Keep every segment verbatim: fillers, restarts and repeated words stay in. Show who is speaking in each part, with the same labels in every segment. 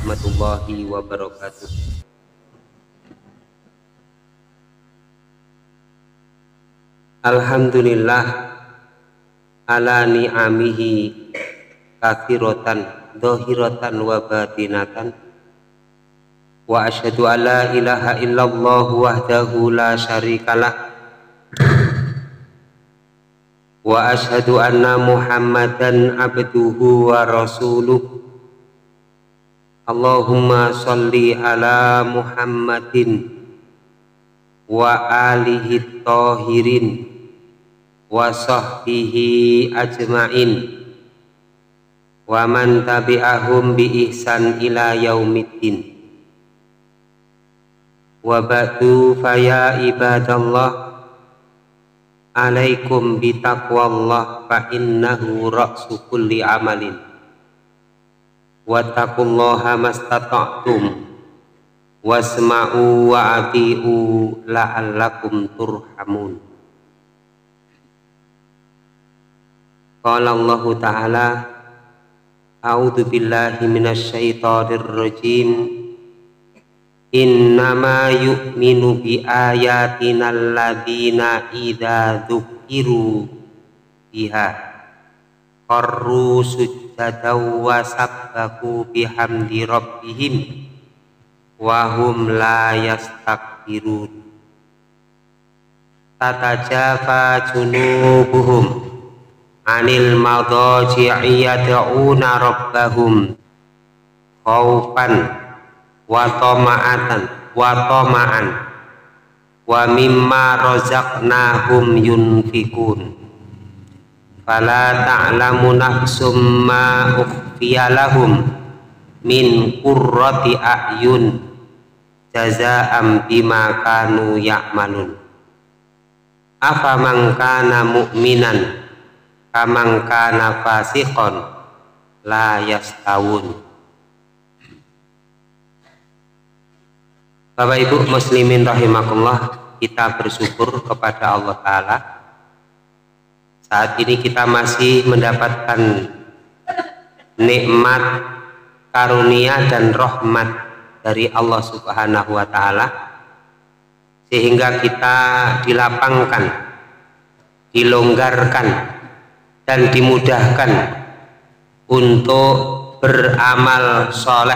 Speaker 1: warahmatullahi wabarakatuh. Alhamdulillah ala ni'amihi kathiratan dhahiratan wa batinatan, wa asyhadu an la ilaha illallah wahdahu la syarikalah, wa asyhadu anna muhammadan abduhu wa rasuluh. Allahumma sholli ala muhammadin wa alihi tahirin wa sahbihi ajma'in wa man tabi'ahum bi ihsan ila yaumiddin. Wa ba'du faya ibadallah, alaikum bitaqwallah fa innahu ra'su kulli amalin, wattaqullaha mastata'tum wasma'u wa ati'u la'allakum turhamun. Qala Allah ta'ala, a'udzu billahi minasy syaithanir rajim, innama yu'minu bi ayatina alladzina idza dzukiru biha qarru sujjadaw wa sabbahu bihamdi rabbihim wa hum la yastakbirun. Tatajafa junubuhum anil madaji'i yad'una rabbahum khaufan wa tama'atan wa tama'an wa mimma razaqnahum yunfikun. Fala ta'lamu nafsum ma ukhfiya lahum min qurrati a'yun jazaa'an bima kanu ya'malun. Afaman kana mu'minan kaman kana fasiqon la yastawun. Bapak Ibu muslimin rahimakumullah, kita bersyukur kepada Allah Ta'ala. Saat ini kita masih mendapatkan nikmat, karunia dan rahmat dari Allah Subhanahu wa Ta'ala, sehingga kita dilapangkan, dilonggarkan dan dimudahkan untuk beramal soleh,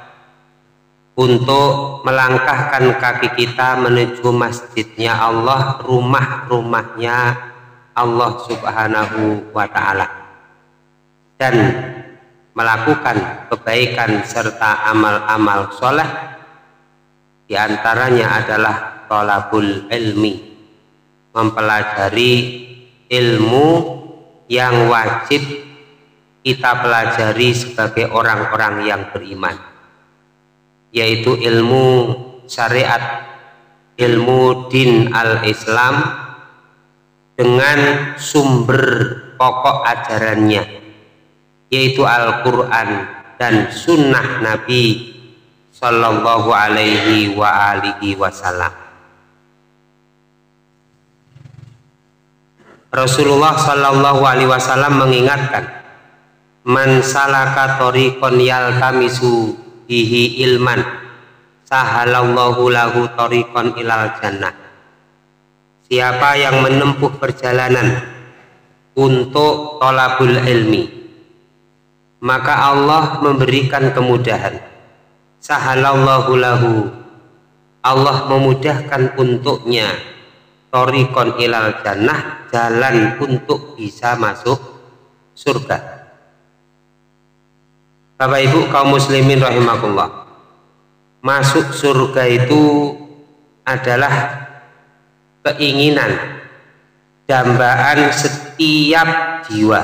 Speaker 1: untuk melangkahkan kaki kita menuju masjidnya Allah, rumah-rumahnya Allah Subhanahu wa Ta'ala, dan melakukan kebaikan serta amal-amal soleh. Di antaranya adalah thalabul ilmi, mempelajari ilmu yang wajib kita pelajari sebagai orang-orang yang beriman, yaitu ilmu syariat, ilmu din al-Islam dengan sumber pokok ajarannya, yaitu Al-Quran dan sunnah Nabi Sallallahu alaihi wa alihi wasallam. Rasulullah Sallallahu alaihi wasallam mengingatkan, man salaka thoriqan yaltamisu bihi ilman sahalallahu lahu thoriqan ilal jannah. Siapa yang menempuh perjalanan untuk thalabul ilmi, maka Allah memberikan kemudahan. Sahalallahu lahu, Allah memudahkan untuknya thoriqan ilal jannah, jalan untuk bisa masuk surga. Bapak Ibu kaum muslimin rahimakumullah, masuk surga itu adalah keinginan, dambaan setiap jiwa.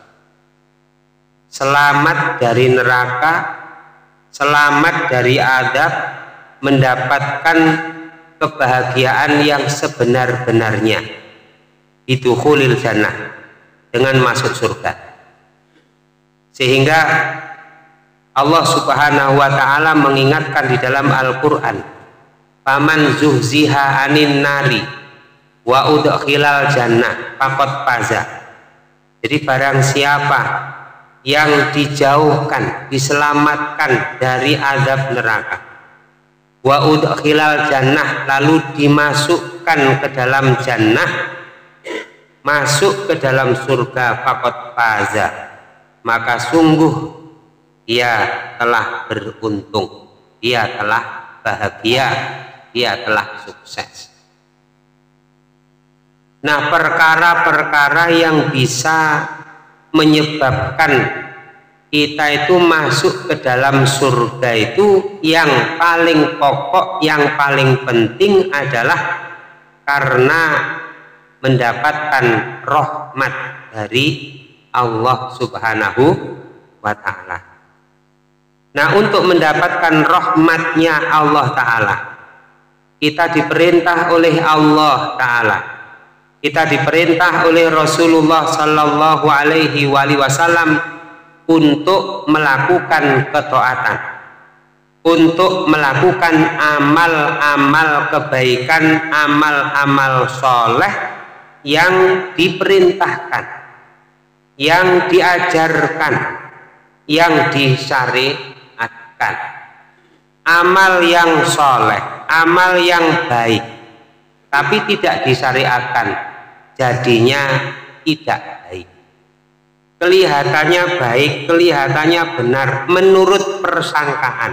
Speaker 1: Selamat dari neraka, selamat dari adab, mendapatkan kebahagiaan yang sebenar-benarnya, itu khulil jannah, dengan masuk surga. Sehingga Allah Subhanahu wa Ta'ala mengingatkan di dalam Al-Quran, faman zuhziha anin nari wa udkhilal jannah faqad faza. Jadi barang siapa yang dijauhkan, diselamatkan dari azab neraka. Wa udkhilal jannah, lalu dimasukkan ke dalam jannah, masuk ke dalam surga, faqad faza, maka sungguh dia telah beruntung, dia telah bahagia, dia telah sukses. Nah, perkara-perkara yang bisa menyebabkan kita itu masuk ke dalam surga itu yang paling pokok, yang paling penting adalah karena mendapatkan rahmat dari Allah Subhanahu wa ta'ala. Nah, untuk mendapatkan rahmatnya Allah ta'ala, kita diperintah oleh Allah ta'ala, kita diperintah oleh Rasulullah Sallallahu Alaihi Wasallam untuk melakukan ketaatan, untuk melakukan amal-amal kebaikan, amal-amal soleh yang diperintahkan, yang diajarkan, yang disyariatkan. Amal yang soleh, amal yang baik, tapi tidak disyariatkan, jadinya tidak baik. Kelihatannya baik, kelihatannya benar menurut persangkaan,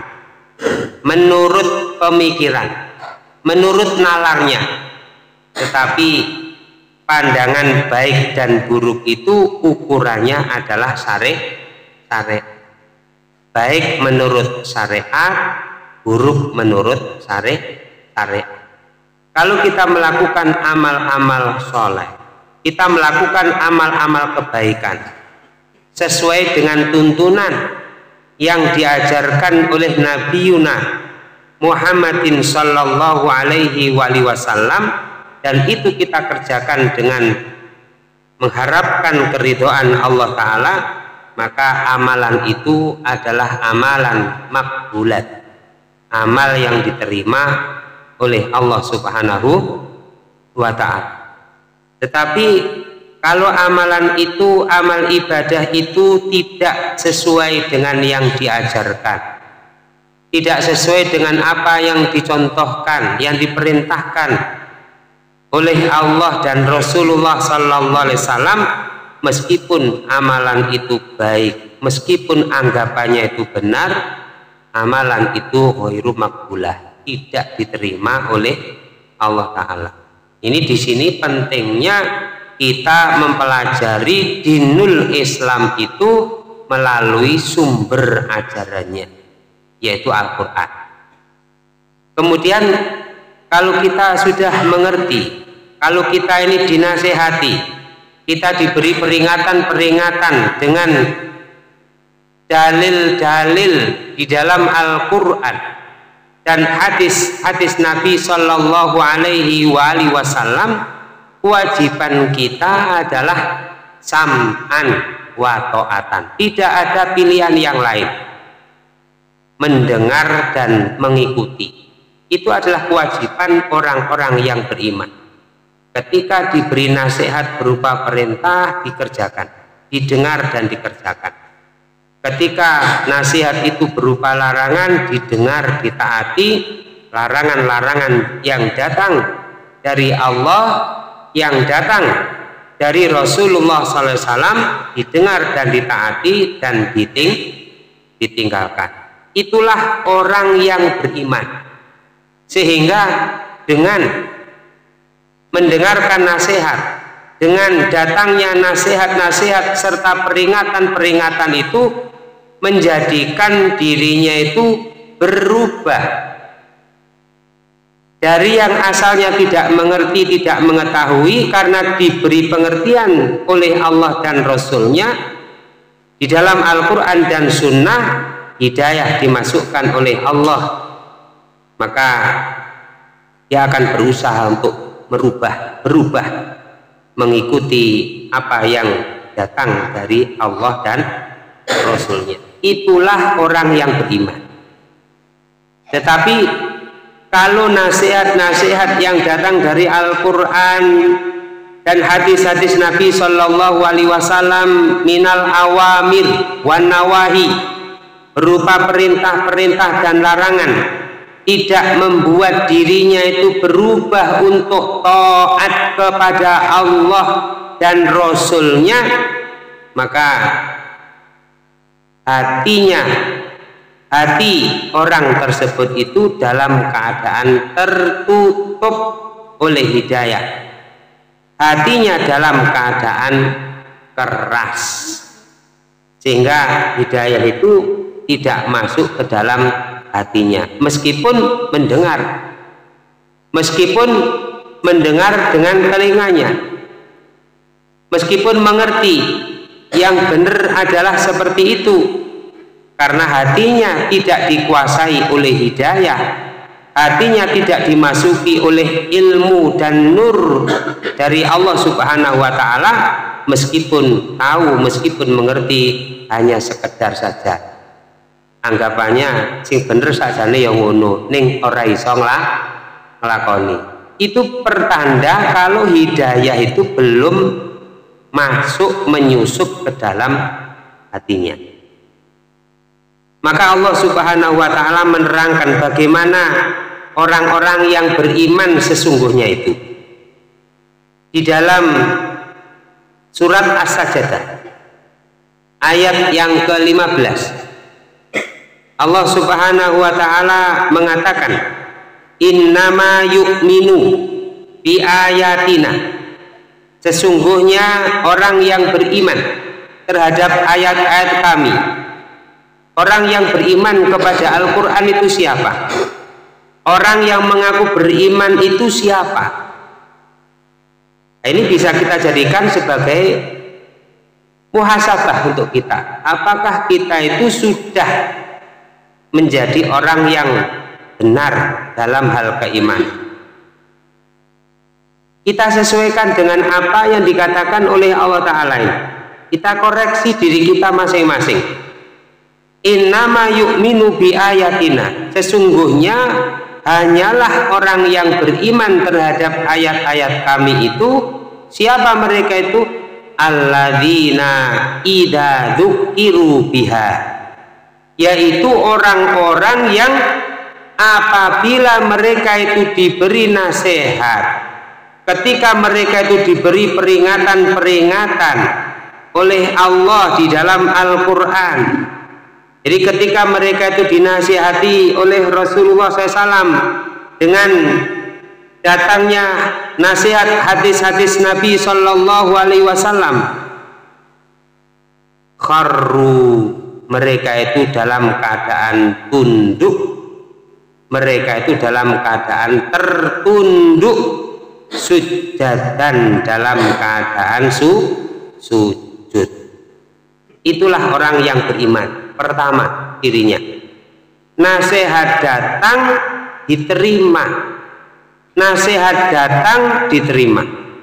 Speaker 1: menurut pemikiran, menurut nalarnya, tetapi pandangan baik dan buruk itu ukurannya adalah syariat. Baik menurut syariat, buruk menurut syariat. Kalau kita melakukan amal-amal soleh, kita melakukan amal-amal kebaikan sesuai dengan tuntunan yang diajarkan oleh Nabi Yuna Muhammadin Sallallahu Alaihi Wasallam, dan itu kita kerjakan dengan mengharapkan keridhaan Allah Ta'ala, maka amalan itu adalah amalan makbulat, amal yang diterima oleh Allah Subhanahu wa ta'ala. Tetapi kalau amalan itu, amal ibadah itu tidak sesuai dengan yang diajarkan, tidak sesuai dengan apa yang dicontohkan, yang diperintahkan oleh Allah dan Rasulullah Sallallahu Alaihi Wasallam, meskipun amalan itu baik, meskipun anggapannya itu benar, amalan itu ghairu makbulah, tidak diterima oleh Allah Ta'ala. Ini di sini pentingnya kita mempelajari dinul Islam itu melalui sumber ajarannya, yaitu Al-Quran. Kemudian kalau kita sudah mengerti, kalau kita ini dinasehati, kita diberi peringatan-peringatan dengan dalil-dalil di dalam Al-Quran dan hadis-hadis Nabi Sallallahu Alaihi Wasallam, kewajiban kita adalah sam'an wa ta'atan. Tidak ada pilihan yang lain, mendengar dan mengikuti. Itu adalah kewajiban orang-orang yang beriman. Ketika diberi nasihat berupa perintah, dikerjakan, didengar dan dikerjakan. Ketika nasihat itu berupa larangan, didengar, ditaati. Larangan-larangan yang datang dari Allah, yang datang dari Rasulullah shallallahu alaihi wasallam, didengar dan ditaati dan diting, ditinggalkan. Itulah orang yang beriman. Sehingga dengan mendengarkan nasihat, dengan datangnya nasihat-nasihat serta peringatan-peringatan itu menjadikan dirinya itu berubah dari yang asalnya tidak mengerti, tidak mengetahui, karena diberi pengertian oleh Allah dan Rasulnya di dalam Al-Quran dan Sunnah, hidayah dimasukkan oleh Allah, maka dia akan berusaha untuk merubah, berubah mengikuti apa yang datang dari Allah dan Rasulnya. Itulah orang yang beriman. Tetapi kalau nasihat-nasihat yang datang dari Al-Quran dan hadis-hadis Nabi Shallallahu Alaihi Wasallam minal awamir wan nawahi, berupa perintah-perintah dan larangan, tidak membuat dirinya itu berubah untuk taat kepada Allah dan Rasulnya, maka hatinya, hati orang tersebut itu dalam keadaan tertutup oleh hidayah. Hatinya dalam keadaan keras, sehingga hidayah itu tidak masuk ke dalam hatinya, meskipun mendengar, meskipun mendengar dengan telinganya, meskipun mengerti yang benar adalah seperti itu, karena hatinya tidak dikuasai oleh hidayah, hatinya tidak dimasuki oleh ilmu dan nur dari Allah Subhanahu wa Ta'ala, meskipun tahu, meskipun mengerti, hanya sekedar saja anggapannya sing bener sajane yang ngono ning ora iso nglakoni. Itu pertanda kalau hidayah itu belum masuk, menyusup ke dalam hatinya. Maka Allah Subhanahu wa Ta'ala menerangkan bagaimana orang-orang yang beriman sesungguhnya itu di dalam surat As-Sajdah ayat yang ke lima belas. Allah Subhanahu wa Ta'ala mengatakan, innama yu'minu bi ayatina, sesungguhnya orang yang beriman terhadap ayat-ayat kami, orang yang beriman kepada Al-Quran itu siapa? Orang yang mengaku beriman itu siapa? Nah, ini bisa kita jadikan sebagai muhasabah untuk kita. Apakah kita itu sudah menjadi orang yang benar dalam hal keimanan? Kita sesuaikan dengan apa yang dikatakan oleh Allah Ta'ala ini. Kita koreksi diri kita masing-masing. Innama yu'minu bi ayatina, sesungguhnya hanyalah orang yang beriman terhadap ayat-ayat kami itu. Siapa mereka itu? Alladzina idza dzukiru biha, yaitu orang-orang yang apabila mereka itu diberi nasihat, ketika mereka itu diberi peringatan-peringatan oleh Allah di dalam Al-Quran. Jadi ketika mereka itu dinasihati oleh Rasulullah shallallahu alaihi wasallam dengan datangnya nasihat hadis-hadis Nabi Shallallahu Alaihi Wasallam, kharru, mereka itu dalam keadaan tunduk, mereka itu dalam keadaan tertunduk, sujadan, dalam keadaan su, sujud. Itulah orang yang beriman. Pertama, dirinya nasihat datang diterima, nasihat datang diterima,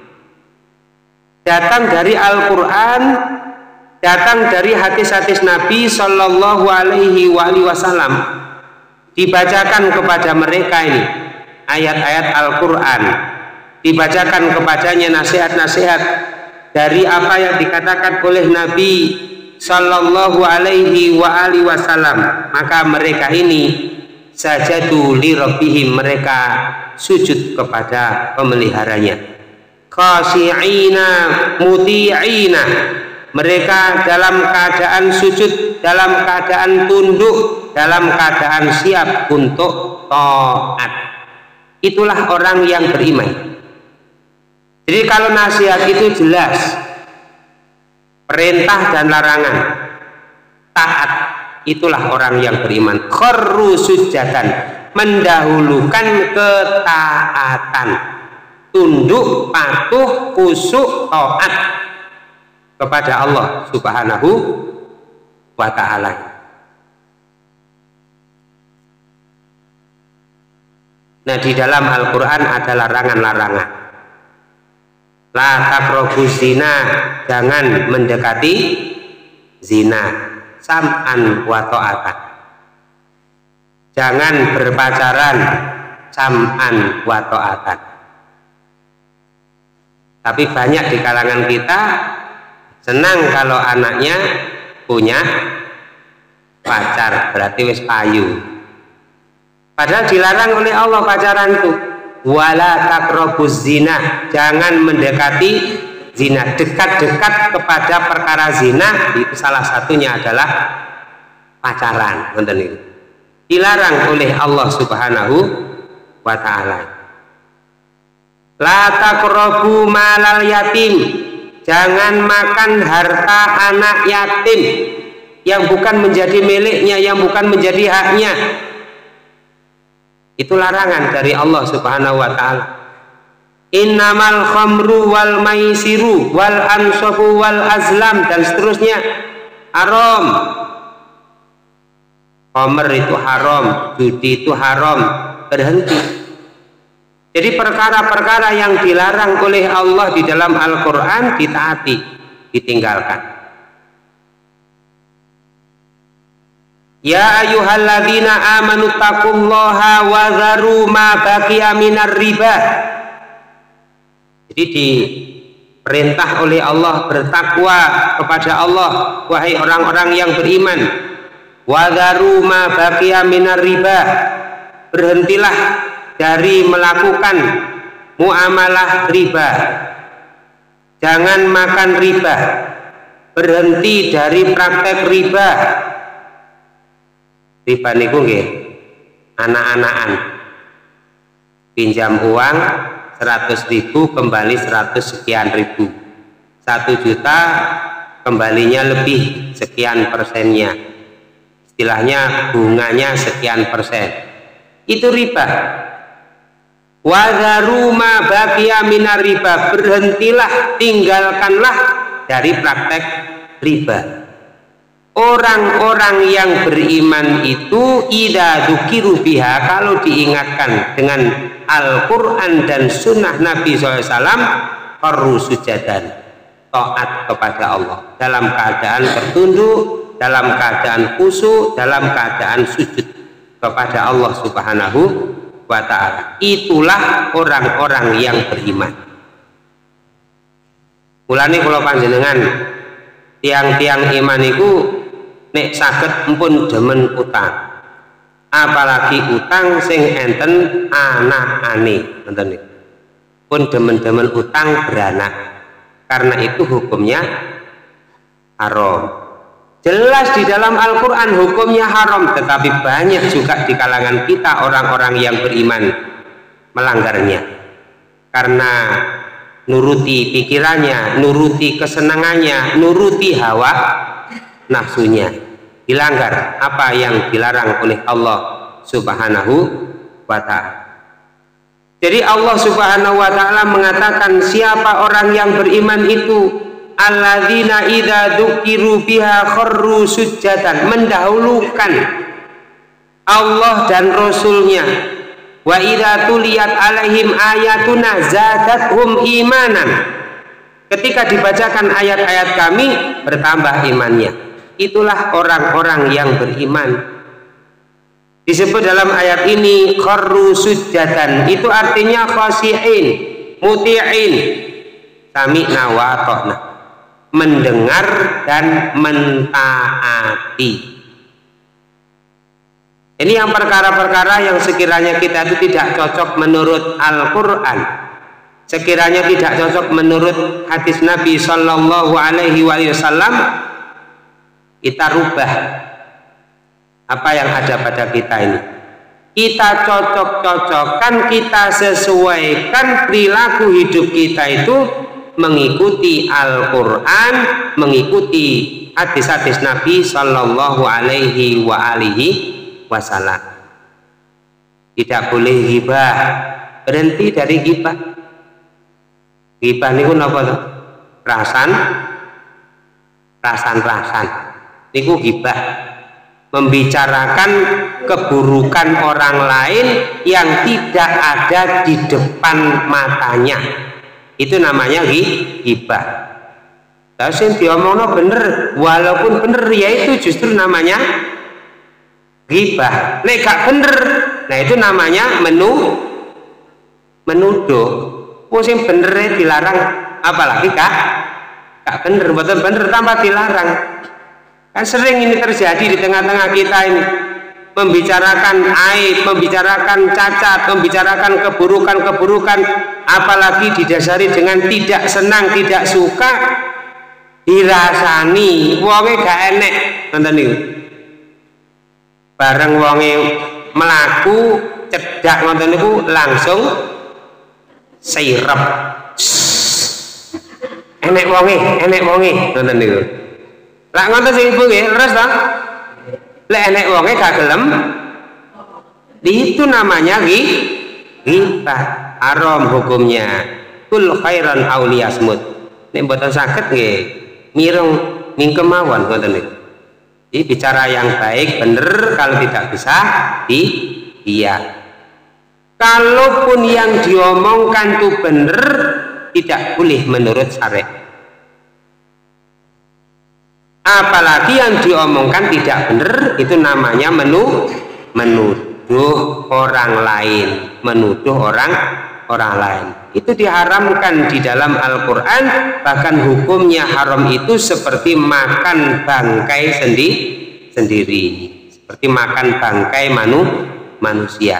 Speaker 1: datang dari Al-Quran, datang dari hadis-hadis Nabi Shallallahu Alaihi Wasallam, dibacakan kepada mereka ini ayat-ayat Al-Quran, dibacakan kepadanya nasihat-nasihat dari apa yang dikatakan oleh Nabi Sallallahu Alaihi wa alihi Wasallam, maka mereka ini sajadu li rabbihim, mereka sujud kepada pemeliharanya. Khashi'ina muti'ina, mereka dalam keadaan sujud, dalam keadaan tunduk, dalam keadaan siap untuk taat. Itulah orang yang beriman. Jadi kalau nasihat itu jelas, perintah dan larangan, taat, itulah orang yang beriman. Kharru sujatan, mendahulukan ketaatan, tunduk, patuh, khusyuk, taat kepada Allah Subhanahu wa Ta'ala. Nah, di dalam Al-Quran ada larangan-larangan. La taqrabu zina, jangan mendekati zina, sam'an wa ta'atan, jangan berpacaran, sam'an wa ta'atan. Tapi banyak di kalangan kita senang kalau anaknya punya pacar, berarti wis payu. Padahal dilarang oleh Allah pacaran itu. Wala taqrabuz zina, jangan mendekati zina. Dekat-dekat kepada perkara zina itu salah satunya adalah pacaran. Ngoten niku. Dilarang oleh Allah Subhanahu wa taala. La taqrabu malal yatim, jangan makan harta anak yatim yang bukan menjadi miliknya, yang bukan menjadi haknya. Itu larangan dari Allah Subhanahu wa taala. Innamal khamru wal maisiru wal ansabu wal azlam, dan seterusnya haram. Khamr itu haram, judi itu haram, berhenti. Jadi perkara-perkara yang dilarang oleh Allah di dalam Al-Qur'an ditaati, ditinggalkan. Ya ayyuhalladzina amanu taqullaha wa dharu ma baqiya minar riba. Jadi diperintah oleh Allah bertakwa kepada Allah, wahai orang-orang yang beriman. Wa dharu ma baqiya minar riba, berhentilah dari melakukan muamalah riba. Jangan makan riba, berhenti dari praktek riba. Riba niku nggih anak-anakan, pinjam uang seratus ribu kembali seratus sekian ribu, satu juta kembalinya lebih sekian persennya, istilahnya bunganya sekian persen, itu riba. Wadharu ma baqiya minar riba, berhentilah, tinggalkanlah dari praktek riba. Orang-orang yang beriman itu idza dzukiru biha, kalau diingatkan dengan Al-Quran dan Sunnah Nabi shallallahu alaihi wasallam, qarru sujadan, taat kepada Allah dalam keadaan bertunduk, dalam keadaan khusyuk, dalam keadaan sujud kepada Allah Subhanahu wa ta'ala. Itulah orang-orang yang beriman. Mulane kula panjenengan tiang-tiang iman itu nek saged empun demen utang, apalagi utang sing enten anak-ane, ngoten niku. Pun demen-demen utang beranak, karena itu hukumnya haram. Jelas di dalam Al-Quran hukumnya haram, tetapi banyak juga di kalangan kita orang-orang yang beriman melanggarnya karena nuruti pikirannya, nuruti kesenangannya, nuruti hawa nafsunya, dilanggar apa yang dilarang oleh Allah Subhanahu wa ta'ala. Jadi Allah Subhanahu wa ta'ala mengatakan, siapa orang yang beriman itu, alladzina idza dzukiru biha kharru sujjadan, mendahulukan Allah dan Rasulnya. Wa idza tuliyat alaihim ayatuna zadathum imanan, ketika dibacakan ayat-ayat kami bertambah imannya. Itulah orang-orang yang beriman. Disebut dalam ayat ini kharru sujjadan, itu artinya khashi'in, muti'in, sami'na wa ata'na, mendengar dan mentaati. Ini yang perkara-perkara yang sekiranya kita itu tidak cocok menurut Al-Quran, sekiranya tidak cocok menurut hadis Nabi Shallallahu Alaihi Wasallam, kita rubah apa yang ada pada kita ini. Kita cocok-cocokkan, kita sesuaikan perilaku hidup kita itu mengikuti Al-Quran, mengikuti hadis-hadis Nabi Shallallahu Alaihi Wasallam. Tidak boleh ghibah, berhenti dari ghibah. Ghibah niku napa to? Rasan, rasan-rasan. Niku ghibah, membicarakan keburukan orang lain yang tidak ada di depan matanya. Itu namanya ghibah. Lah sing diomongno bener, walaupun bener ya itu justru namanya ghibah. Nek gak bener, nah itu namanya menu menuduh. Wong sing bener dilarang apalagi kak kak bener, bener-bener tanpa dilarang. Kan sering ini terjadi di tengah-tengah kita ini, membicarakan aib, membicarakan cacat, membicarakan keburukan-keburukan, apalagi didasari dengan tidak senang, tidak suka, dirasani wonge gak enek, nonton niku. Bareng wonge melaku cedak nonton niku langsung sirep. Enek wonge, enek wonge, nonton niku. Lah ngoten sing ibu nggih, leres ta? Lek enek wonge gak gelem, itu namanya ghibah, haram hukumnya. Kul khairan auliyasmut. Nek mboten saged nggih mireng mingkem mawon ngoten niku. Jadi bicara yang baik bener, kalau tidak bisa di iya. Kalaupun yang diomongkan itu bener, tidak boleh menurut syariat. Apalagi yang diomongkan tidak benar, itu namanya menu menuduh orang lain, menuduh orang orang lain. Itu diharamkan di dalam Al-Quran, bahkan hukumnya haram itu seperti makan bangkai sendi, sendiri, seperti makan bangkai manu, manusia.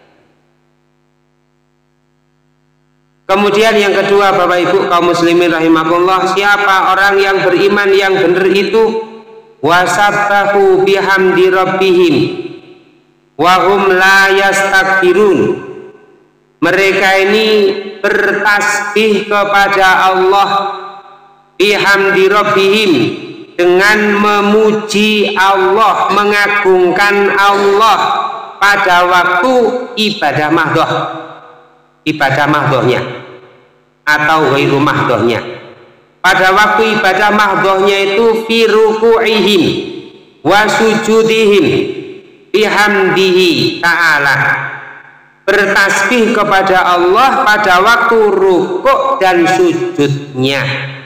Speaker 1: Kemudian yang kedua, Bapak Ibu kaum muslimin rahimakumullah, siapa orang yang beriman yang benar itu wasabbahu bihamdi rabbihim wa hum la yastakbirun. Mereka ini bertasbih kepada Allah bihamdi rabbihim, dengan memuji Allah, mengagungkan Allah pada waktu ibadah mahdoh, ibadah mahdohnya atau ghairu mahdohnya. Pada waktu ibadah mahdohnya itu fi ruku'ihim wa sujudihim bihamdihi ta'ala, bertasbih kepada Allah pada waktu rukuk dan sujudnya.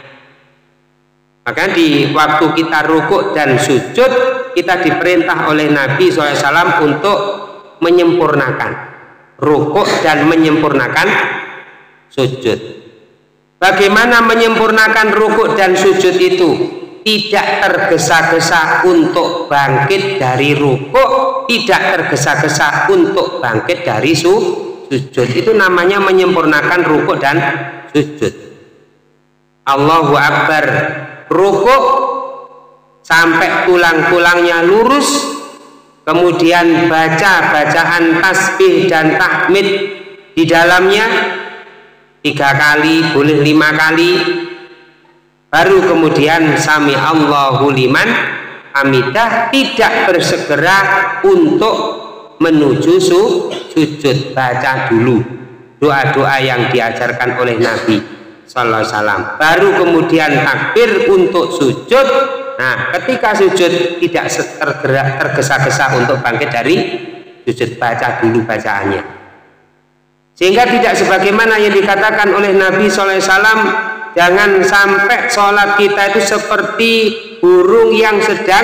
Speaker 1: Maka di waktu kita rukuk dan sujud, kita diperintah oleh Nabi shallallahu alaihi wasallam untuk menyempurnakan rukuk dan menyempurnakan sujud. Bagaimana menyempurnakan rukuk dan sujud itu? Tidak tergesa-gesa untuk bangkit dari rukuk, tidak tergesa-gesa untuk bangkit dari su sujud. Itu namanya menyempurnakan rukuk dan sujud. Allahu Akbar, rukuk sampai tulang-tulangnya lurus, kemudian baca bacaan tasbih dan tahmid di dalamnya tiga kali, boleh lima kali, baru kemudian sami Allahu liman hamidah, tidak bersegera untuk menuju su, sujud. Baca dulu doa-doa yang diajarkan oleh Nabi sallallahu alaihi wasallam, baru kemudian takbir untuk sujud. Nah, ketika sujud tidak tergerak, tergesa-gesa untuk bangkit dari sujud, baca dulu bacaannya, sehingga tidak sebagaimana yang dikatakan oleh Nabi shallallahu alaihi wasallam, jangan sampai sholat kita itu seperti burung yang sedang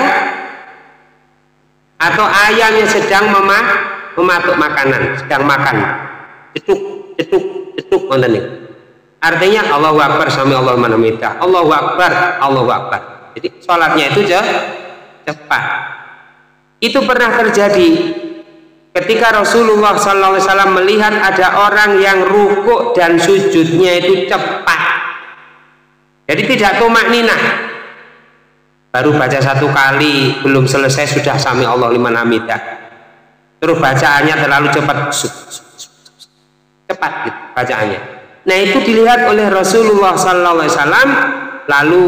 Speaker 1: atau ayam yang sedang memah, mematuk makanan, sedang makan, ceduk ceduk ceduk, artinya Allahu Akbar sami Allahu liman hamidah, Allahu Akbar, Allahu Akbar. Jadi sholatnya itu cepat. Itu pernah terjadi ketika Rasulullah shallallahu alaihi wasallam melihat ada orang yang rukuk dan sujudnya itu cepat, jadi tidak tumak ninah, baru baca satu kali belum selesai sudah sami Allah liman hamidah, terus bacaannya terlalu cepat, cepat gitu bacaannya. Nah, itu dilihat oleh Rasulullah shallallahu alaihi wasallam, lalu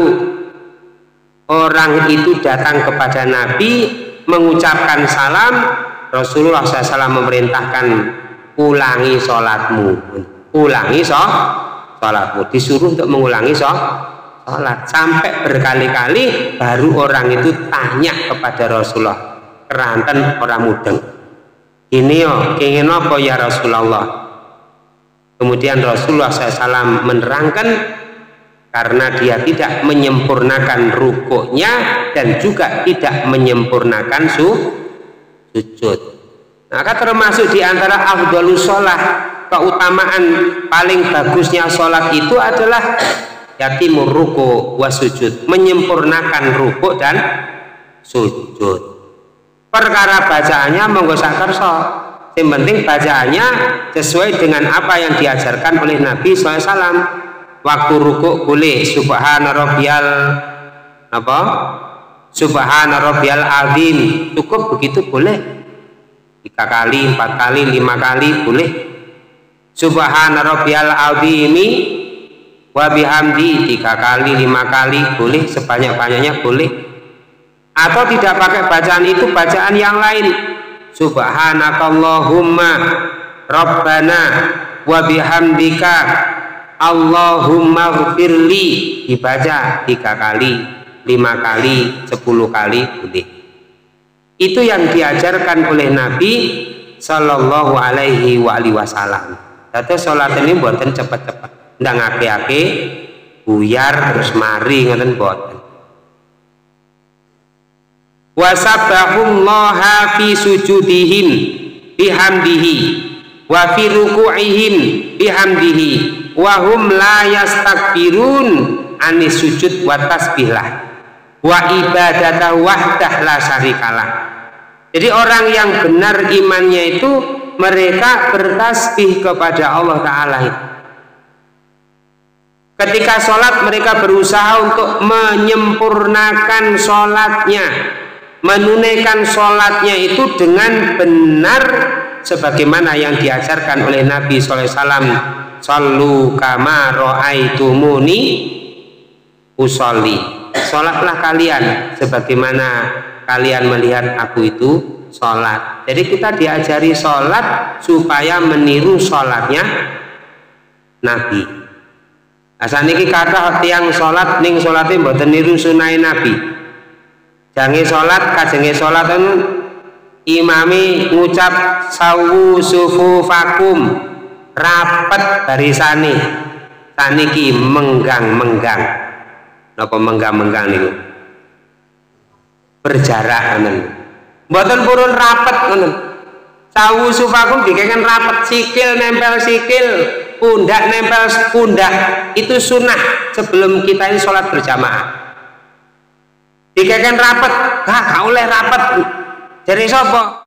Speaker 1: orang itu datang kepada Nabi mengucapkan salam. Rasulullah shallallahu alaihi wasallam memerintahkan, ulangi sholatmu, ulangi sholatmu, disuruh untuk mengulangi sholat sampai berkali-kali, baru orang itu tanya kepada Rasulullah, keranten orang mudeng, ini yo ingin apa ya Rasulullah? Kemudian Rasulullah shallallahu alaihi wasallam menerangkan, karena dia tidak menyempurnakan rukuknya dan juga tidak menyempurnakan su sujud. Maka termasuk di antara afdhalus sholat, keutamaan paling bagusnya sholat itu adalah yatimur ruku wa sujud, menyempurnakan ruku dan sujud. Perkara bacaannya monggo sak kersa, yang penting bacaannya sesuai dengan apa yang diajarkan oleh Nabi shallallahu alaihi wasallam. Waktu ruku boleh subhana rabbiyal apa? Subhana rabbiyal azim, cukup begitu boleh. Tiga kali, empat kali, lima kali boleh. Subhana rabbiyal azimi wa bihamdi tiga kali, lima kali boleh, sebanyak-banyaknya boleh. Atau tidak pakai bacaan itu, bacaan yang lain. Subhanakallahumma rabbana wa bihamdika Allahumma ghfirli, dibaca tiga kali, lima kali, sepuluh kali boleh. Itu yang diajarkan oleh Nabi Sallallahu Alaihi Wasallam. Terus sholat ini buatan cepat-cepat, ndak ngake-ake, buyar terus mari ngoten boten. Wasabbahullaha fi sujudihim bihamdihi wa fi ruku'ihim bihamdihi wa hum la yastakbirun anis sujud wa tasbihlah wa ibadata wahdah la syarikalah. Jadi orang yang benar imannya itu mereka bertasbih kepada Allah Ta'ala. Ketika sholat mereka berusaha untuk menyempurnakan sholatnya, menunaikan sholatnya itu dengan benar sebagaimana yang diajarkan oleh Nabi shallallahu alaihi wasallam. Sallu kama ra'aitumuni usolli, sholatlah kalian sebagaimana kalian melihat aku itu sholat. Jadi kita diajari sholat supaya meniru sholatnya Nabi. Asaniki kata tiang sholat ning sholatnya mboten niru sunai Nabi. Jange sholat kajenge sholat kan imami ngucap sawu sufufakum, rapet barisane, saniki menggang-menggang. Napa menggang-menggang niku? Berjarak ngoten. Mboten purun rapet ngoten. Sawu sufufakum dikeken rapet, sikil nempel sikil, pundak nempel pundak. Itu sunnah sebelum kita ini sholat berjamaah. Dikeken rapet, gak gak oleh rapet. Dari sapa?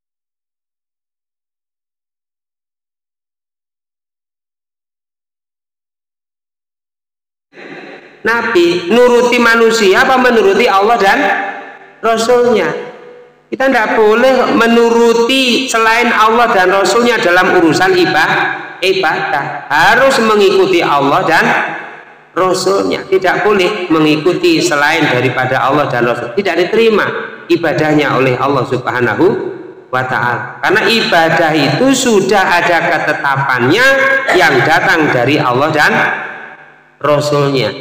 Speaker 1: Nabi nuruti manusia apa menuruti Allah dan Rasulnya? Kita tidak boleh menuruti selain Allah dan Rasulnya dalam urusan ibadah. Ibadah harus mengikuti Allah dan Rasulnya, tidak boleh mengikuti selain daripada Allah dan Rasul. Tidak diterima ibadahnya oleh Allah Subhanahu wa Ta'ala, karena ibadah itu sudah ada ketetapannya yang datang dari Allah dan Rasulnya.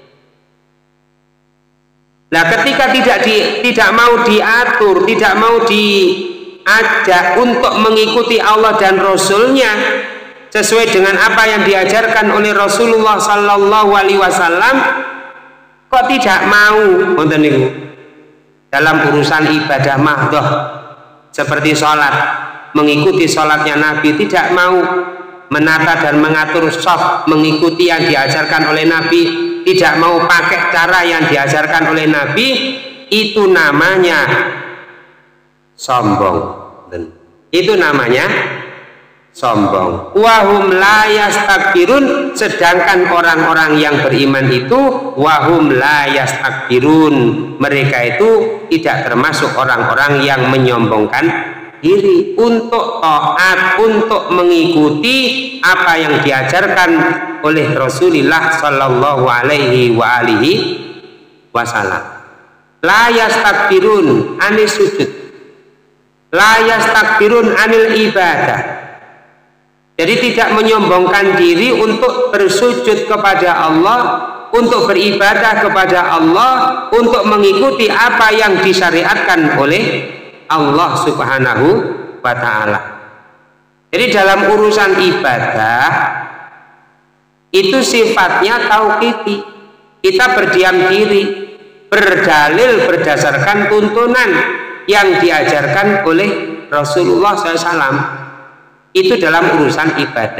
Speaker 1: Nah, ketika tidak di, tidak mau diatur, tidak mau diajak untuk mengikuti Allah dan Rasulnya sesuai dengan apa yang diajarkan oleh Rasulullah Sallallahu Alaihi Wasallam, kok tidak mau wonten niku dalam urusan ibadah mahdoh seperti sholat, mengikuti sholatnya Nabi, tidak mau menata dan mengatur shaf mengikuti yang diajarkan oleh Nabi, tidak mau pakai cara yang diajarkan oleh Nabi, itu namanya sombong. Itu namanya sombong. Wahum la yastakbirun, sedangkan orang-orang yang beriman itu wahum la yastakbirun, mereka itu tidak termasuk orang-orang yang menyombongkan diri untuk taat, untuk mengikuti apa yang diajarkan oleh Rasulullah Sallallahu Alaihi wa alihi Wasallam. La yastakbirun anil sujud, la yastakbirun anil ibadah. Jadi tidak menyombongkan diri untuk bersujud kepada Allah, untuk beribadah kepada Allah, untuk mengikuti apa yang disyariatkan oleh Allah Subhanahu wa Ta'ala. Jadi dalam urusan ibadah itu sifatnya tauqiti. Kita berdiam diri, berdalil berdasarkan tuntunan yang diajarkan oleh Rasulullah shallallahu alaihi wasallam. Itu dalam urusan ibadah.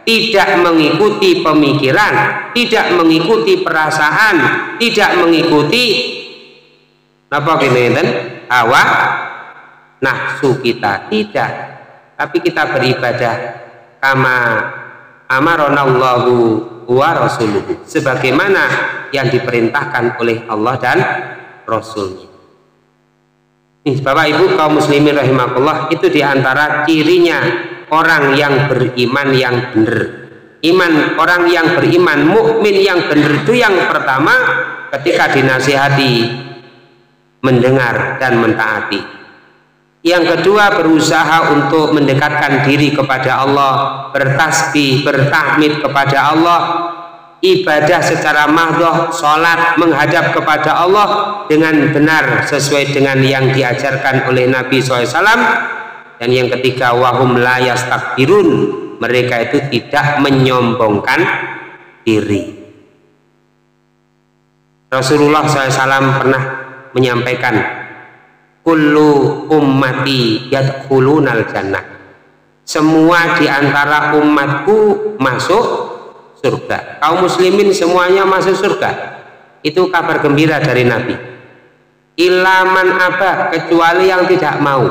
Speaker 1: tidak mengikuti pemikiran, tidak mengikuti perasaan, tidak mengikuti apa gini hawa nafsu kita, tidak, tapi kita beribadah kama amaronallahu wa rasuluhu, sebagaimana yang diperintahkan oleh Allah dan Rasulnya. Nih, Bapak Ibu kaum muslimin rahimakumullah, itu diantara cirinya orang yang beriman yang benar. Iman orang yang beriman, mukmin yang benar itu yang pertama ketika dinasihati mendengar dan mentaati. Yang kedua berusaha untuk mendekatkan diri kepada Allah, bertasbih, bertahmid kepada Allah, ibadah secara mahdhah, sholat menghadap kepada Allah dengan benar sesuai dengan yang diajarkan oleh Nabi shallallahu alaihi wasallam. Dan yang ketiga wahum la yastakbirun, mereka itu tidak menyombongkan diri. Rasulullah shallallahu alaihi wasallam pernah menyampaikan, kullu ummati yadkhulunal jannah, semua diantara umatku masuk surga. Kaum muslimin semuanya masuk surga, itu kabar gembira dari Nabi. Ilaman abah, kecuali yang tidak mau.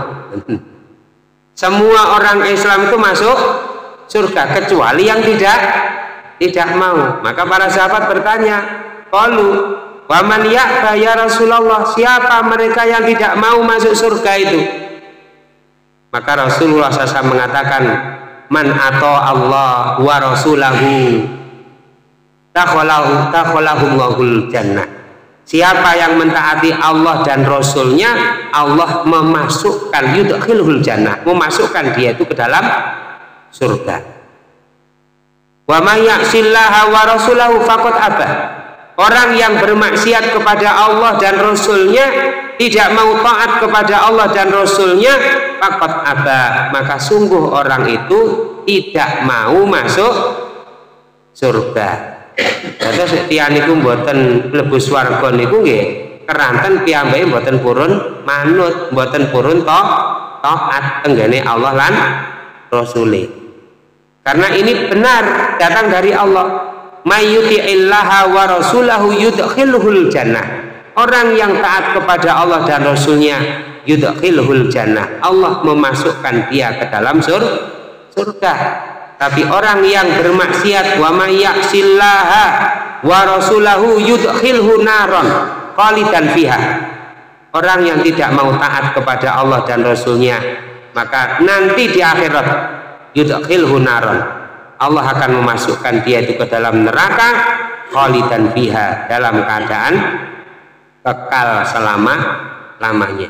Speaker 1: Semua orang Islam itu masuk surga kecuali yang tidak tidak mau. Maka para sahabat bertanya, qalu wa man ya'ba ya Rasulullah, siapa mereka yang tidak mau masuk surga itu? Maka Rasulullah shallallahu alaihi wasallam mengatakan, man ato Allah wa rasulahu takhalahu takhalahul jannah. Siapa yang mentaati Allah dan Rasulnya, Allah memasukkan yudkhilhul jannah, memasukkan dia itu ke dalam surga. Wa may ya'sillaha wa rasulahu faqad abah. Orang yang bermaksiat kepada Allah dan Rasulnya, tidak mau taat kepada Allah dan Rasulnya, faqad abah, maka sungguh orang itu tidak mau masuk surga. Terus tiyang niku mboten mlebu swarga niku nggih keranten piyambake mboten purun manut, mboten purun to taat tenggene Allah lan Rasule. Karena ini benar datang dari Allah. May yuti'illaha wa rasulahu yudkhilhul jannah. Orang yang taat kepada Allah dan Rasulnya, yudkhilhul jannah, Allah memasukkan dia ke dalam sur surga. Tapi orang yang bermaksiat, wa may ya'sillaha wa rasulahu yudkhilhu naron khalidan fiha. Orang yang tidak mau taat kepada Allah dan Rasulnya, maka nanti di akhirat yudkhilhu naron, Allah akan memasukkan dia itu ke dalam neraka khalidan fiha, dalam keadaan kekal selama-lamanya.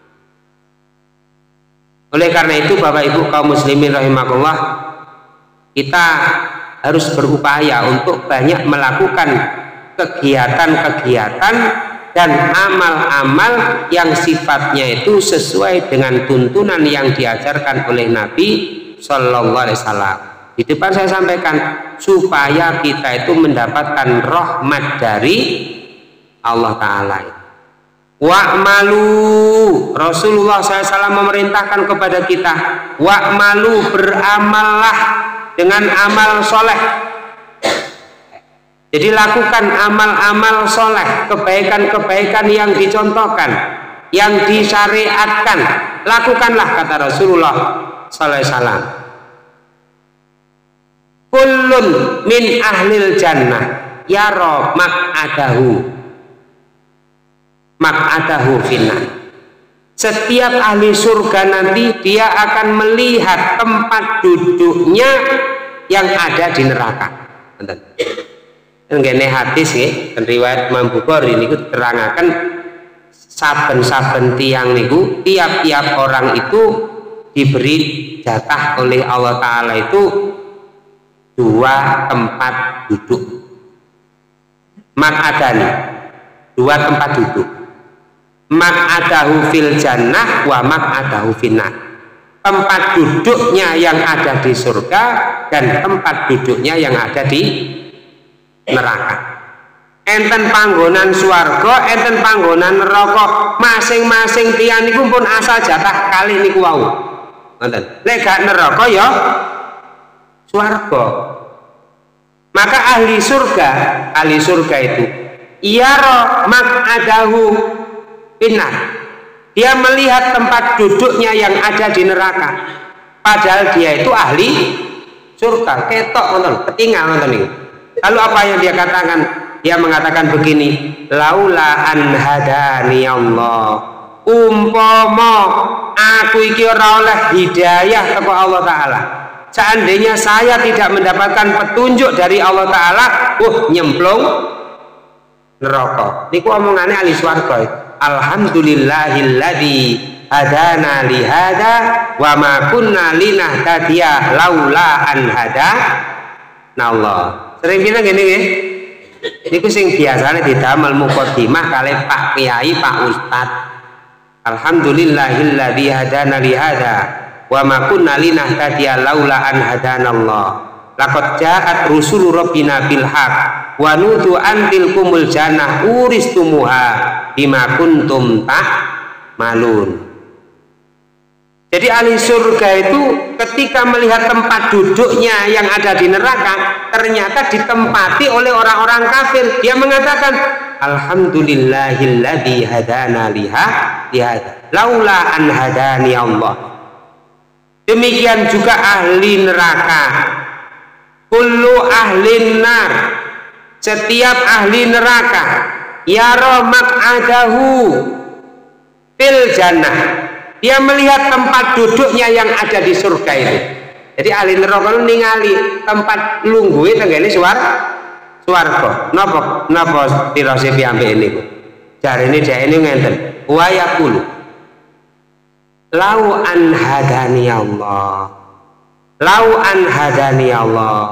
Speaker 1: Oleh karena itu Bapak Ibu kaum muslimin rahimakumullah, kita harus berupaya untuk banyak melakukan kegiatan-kegiatan dan amal-amal yang sifatnya itu sesuai dengan tuntunan yang diajarkan oleh Nabi Shallallahu Alaihi Wasallam. Di depan saya sampaikan supaya kita itu mendapatkan rahmat dari Allah Ta'ala. Wa'malu, Rasulullah shallallahu alaihi wasallam memerintahkan kepada kita, wa'malu, beramallah dengan amal soleh. Jadi lakukan amal-amal soleh, kebaikan-kebaikan yang dicontohkan, yang disyariatkan, lakukanlah, kata Rasulullah sallallahu alaihi wasallam. Kullun min ahlil jannah yara mak'adahu mak'adahu finnar. Setiap ahli surga nanti dia akan melihat tempat duduknya yang ada di neraka. Ngene hadis nggih, riwayat Imam Bukhari niku terangaken saben-saben tiang niku, tiap-tiap orang itu diberi jatah oleh Allah Ta'ala itu dua tempat duduk. Mak'adani, dua tempat duduk. Mak'adahu fil jannah wa mak'adahu finnar. Tempat duduknya yang ada di surga dan tempat duduknya yang ada di neraka. Enten panggonan swarga, enten panggonan neraka. Masing-masing tiyang niku pun asal jatah kali niku wau. Ngoten. Nek gak neraka ya swarga. Maka ahli surga, ahli surga itu yara maq'adahu finnar. Dia melihat tempat duduknya yang ada di neraka. Padahal dia itu ahli surga. Ketok nonton, ketinggal nonton ini. Lalu apa yang dia katakan? Dia mengatakan begini, laula an hadani Allah, umpama aku iki ora oleh hidayah kepada Allah Ta'ala, seandainya saya tidak mendapatkan petunjuk dari Allah Ta'ala, uh nyemplung neraka. Niku omongane ahli swarga. Alhamdulillahilladzi hadana li hada wa ma kunna linahtadiya laula an hadana Allah. Sering bilang gini nggih. Niku sing biasane didamel mukadimah kali Pak Kiai, Pak Ustad. Alhamdulillahilladzi hadana li hada wa ma kunna linahtadiya laula an hadana Allah. Laqad ja'at rusulu rabbina bil haq wa nudu antil kumul jannah uristumuha bima kuntum ta'malun. Jadi ahli surga itu ketika melihat tempat duduknya yang ada di neraka ternyata ditempati oleh orang-orang kafir. Dia mengatakan alhamdulillahilladzi hadana liha lihada laula an hadani Allah. Demikian juga ahli neraka, kullu ahli nar, setiap ahli neraka yara maq'adahu fil jannah. Dia melihat tempat duduknya yang ada di surga itu. Jadi ahli neraka ningali tempat lungguhe tenggene suar swarga. Napa napa pirose piyambake niku? Jarene dhekne ngenten. Wa yaqulu lau an hadani Allah. Lau an hadani Allah.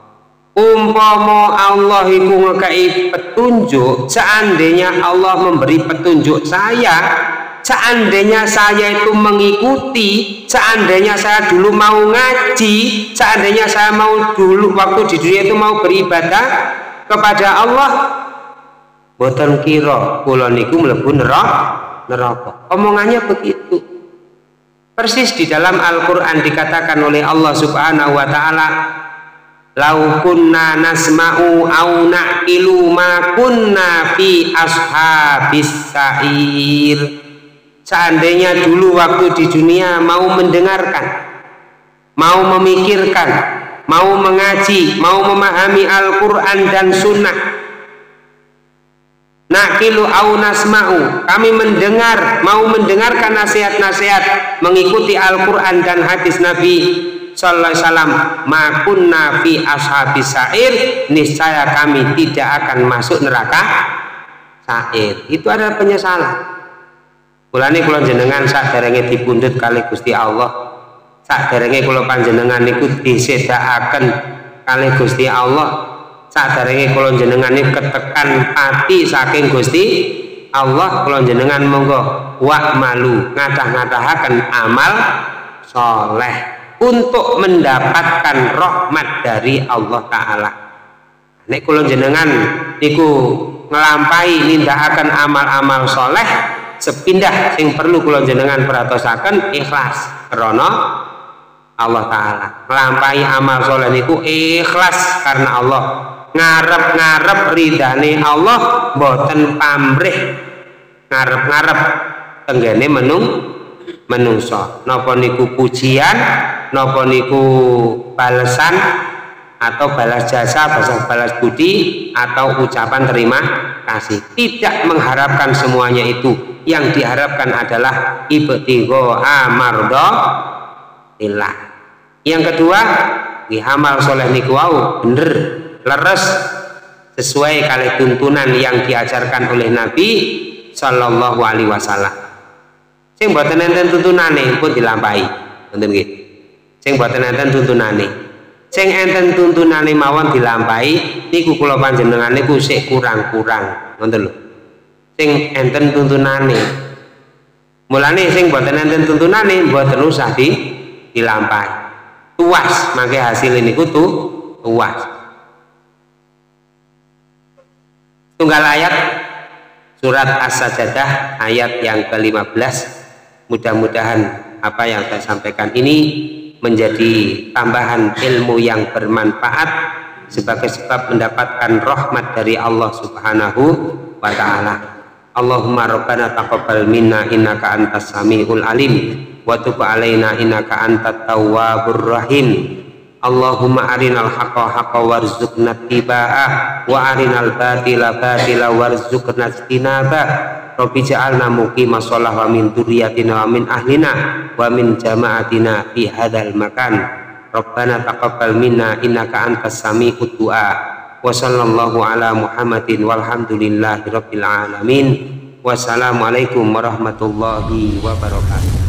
Speaker 1: Umpama Allah iku ngekei petunjuk, seandainya Allah memberi petunjuk saya, seandainya saya itu mengikuti, seandainya saya dulu mau ngaji, seandainya saya mau dulu waktu di dunia itu mau beribadah kepada Allah, boten kira kula niku mlebu neraka. Omongannya begitu. Persis di dalam Al-Qur'an dikatakan oleh Allah Subhanahu wa taala, lau kunna nasma'u au naqilu ma kunna fi ashabis sa'ir. Seandainya dulu waktu di dunia mau mendengarkan, mau memikirkan, mau mengaji, mau memahami Al-Quran dan Sunnah, naqilu au nasma'u, kami mendengar, mau mendengarkan nasihat-nasihat, mengikuti Al-Quran dan hadis Nabi sallallahu alaihi wasallam, ma kunna fi ashabis sa'ir, niscaya kami tidak akan masuk neraka sa'ir. Itu adalah penyesalan. Mulane kula jenengan saderenge dipundhut kali Gusti Allah, saderenge kula panjenengan niku disedakaken kali Gusti Allah, saderenge kula jenengan niku ketekan pati saking Gusti Allah, kula jenengan monggo wa'malu ngadah-ngadahaken amal soleh untuk mendapatkan rahmat dari Allah Ta'ala. Nek kula jenengan niku nglampahi nindakaken amal-amal soleh, sepindah sing perlu kula jenengan perhatosaken ikhlas karena Allah Ta'ala. Nglampahi amal soleh niku ikhlas karena Allah, ngarep-ngarep ridane Allah, boten pamrih ngarep-ngarep tenggene menung menungso. Napa niku pujian, napa niku balesan atau balas jasa, balas budi, atau ucapan terima kasih. Tidak mengharapkan semuanya itu. Yang diharapkan adalah ibtigha mardhatillah. Yang kedua, di amal soleh niku wau bener leres sesuai kali tuntunan yang diajarkan oleh Nabi sallallahu alaihi wasallam. Sing boten enten tuntunane pun dilampahi, ngoten nggih. Sing boten enten tuntunane, sing enten tuntunane mawon dilampahi, niku kula panjenengan niku sik kurang-kurang, ngoten lho. Sing enten tuntunane, mulane sing boten enten tuntunane mboten usah di dilampahi. Tuas mangke hasil niku tu tuas. Tunggal ayat surat As-Sajdah ayat yang ke lima belas. Mudah-mudahan apa yang saya sampaikan ini menjadi tambahan ilmu yang bermanfaat sebagai sebab mendapatkan rahmat dari Allah Subhanahu wa taala. Allahumma rabbana taqabbal minna innaka antas samiul alim wa tub alaina innaka antat tawwabur rahim. Allahumma arinal haqqa haqqa warzuqna ittiba'ah wa arinal batila batila warzuqna ijtinabah. Rabbi ja'alna muqima shalah wa min dzurriyyatina wa min ahlina wa min jama'atina fi hadzal makan. Rabbana taqabbal minna innaka antas sami'ud du'a. Wa sallallahu ala Muhammadin walhamdulillahi rabbil alamin. Wassalamualaikum warahmatullahi wabarakatuh.